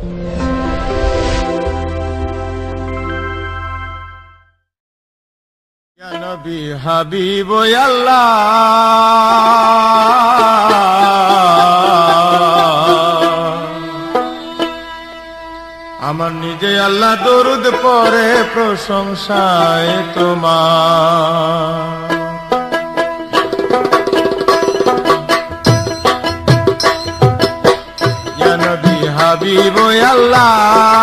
ইয়া নবী হাবিব আল্লাহ, আমার নিজে আল্লাহ দরুদ পড়ে প্রশংসায় তোমার। ইয়া নবী হাবিব আল্লাহ,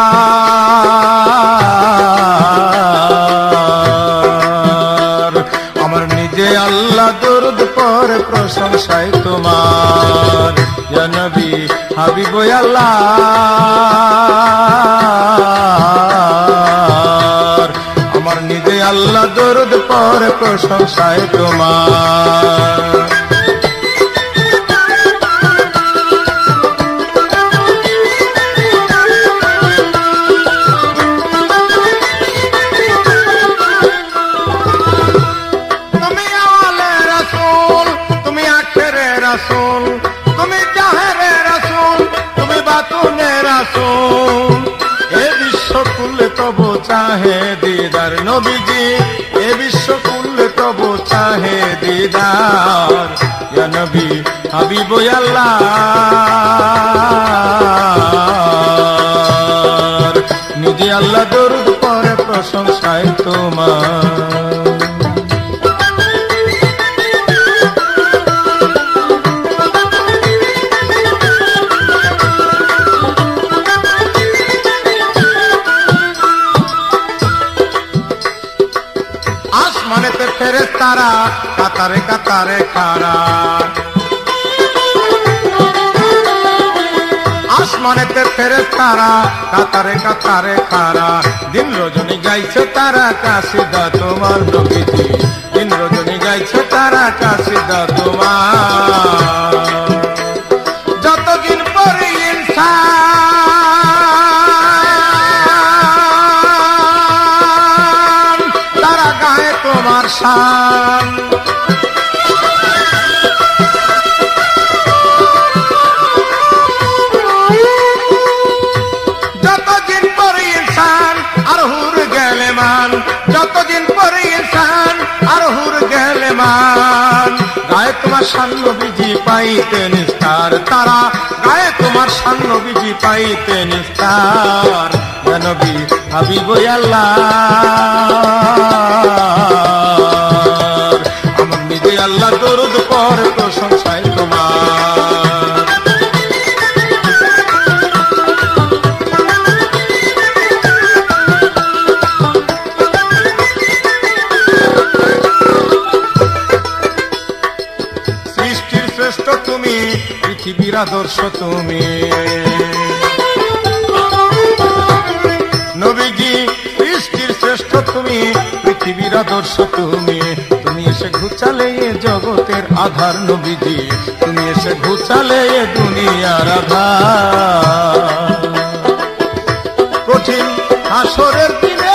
আমার নিজে আল্লাহ দরুদ পড়ে প্রশংসায় তোমার। ইয়া নবী হাবিব আল্লাহ, আমার নিজে আল্লাহ দরুদ পড়ে প্রশংসায় তোমার। তুমি আওয়ালে রাসূল, তুমি আখেরে রাসূল, তুমি জাহেরে রাসূল, তুমি বাতুনে রাসূল। এ বিশ্বকুল তবু চাহে দিদার নবীজি, এ বিশ্বকুল তবু চাহে দিদার। ইয়া নবী হাবিব আল্লাহ, নিজে আল্লাহ দরুদ পড়ে প্রশংসায় তোমার। আসমানেতে ফেরেশতারা কাতারে কাতারে খাড়া, আসমানেতে ফেরেশতারা কাতারে কাতারে খাড়া। দিন রজনী গাইছে তারা কাসিদা তোমার নবীজি, দিন রজনী গাইছে তারা কাসিদা তোমার। যতদিন পরে ইনসান তারা গায়ে তোমার শান। যতদিন পরে ইনসান আর হুর গেলে মান, যতদিন পরে ইনসান আর হুর গেলে মান। গায়ে তোমার শান নবীজি পাইতে নিস্তার, তারা গায়ে তোমার শান নবীজি পাইতে নিস্তার। ইয়া নবী হাবিব আল্লাহ, আমার নিজে আল্লাহ দরুদ পড়ে প্রশংসায় তোমার। সৃষ্টির শ্রেষ্ঠ তুমি, পৃথিবীর আদর্শ তুমি নবীজি, সৃষ্টির শ্রেষ্ঠ তুমি, পৃথিবীর আদর্শ তুমি। তুমি এসে ঘুচালে এ জগতের আধার নবীজি, তুমি এসে ঘুচালে এ দুনিয়ার আধার। কঠিন হাসরের দিনে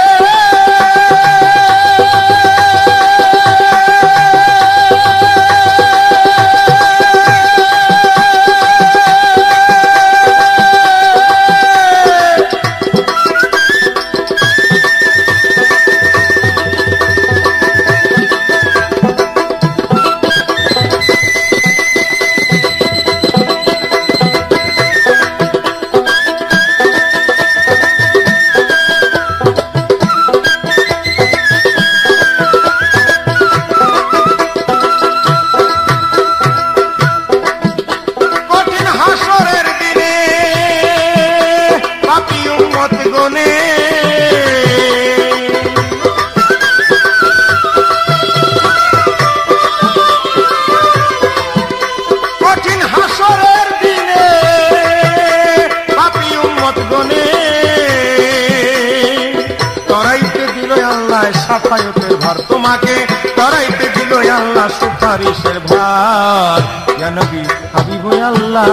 সাফায়াতের ভার তোমাকে করাইতে দিল আল্লাহ সুপারিশের ভার। ইয়া নবী হাবিব আল্লাহ,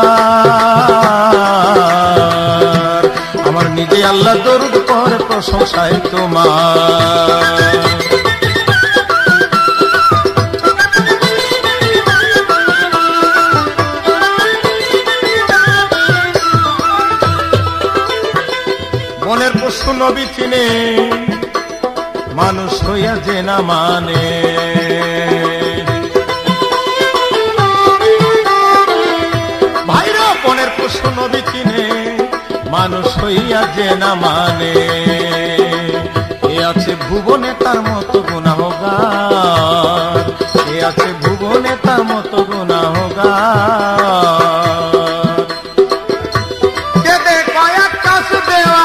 আমার নিজে আল্লাহ দরুদ পড়ে প্রশংসায় তোমার। পশু নবী চিনে মানুষ হইয়া যে না মানে। ভাইরা বনের পশু নবী চিনে মানুষ হইয়া যে না মানে। এ আছে ভুবনে তার মতো গুনাহগার, এ আছে ভুবনে তার মতো গুনাহগার। কেদে কয়েক কাজ দেওয়া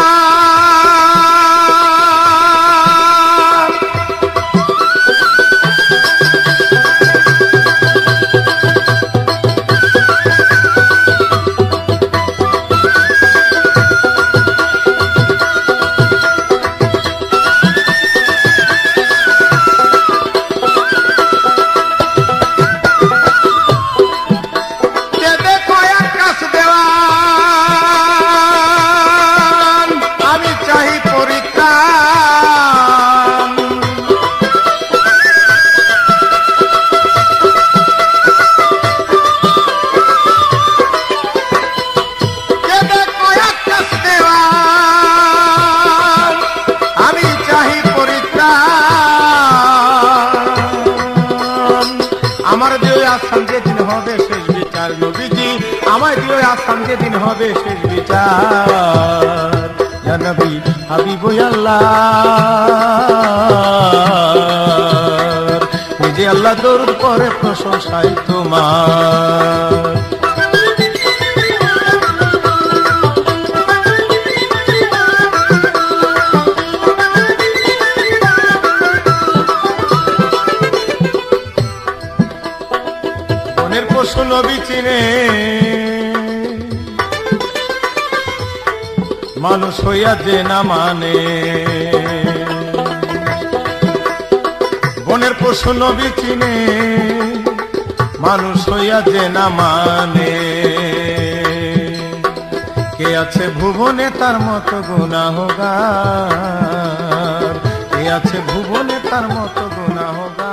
আমার দিও আসাম যেদিন হবে শেষ বিচার। নবীজি আমায় দিও আসাম যেদিন হবে শেষ বিচার। ইয়া নবী হাবিব আল্লাহ, নিজে আল্লাহ দরুদ পড়ে প্রশংসায় তোমার। পশু নবী চিনে মানুষ হইয়া যে না মানে। বনের পশু নবী চিনে মানুষ হইয়া যে না মানে। কে আছে ভুবনে তার মতো গুনাহগার, কে আছে ভুবনে তার মতো গুনাহগার।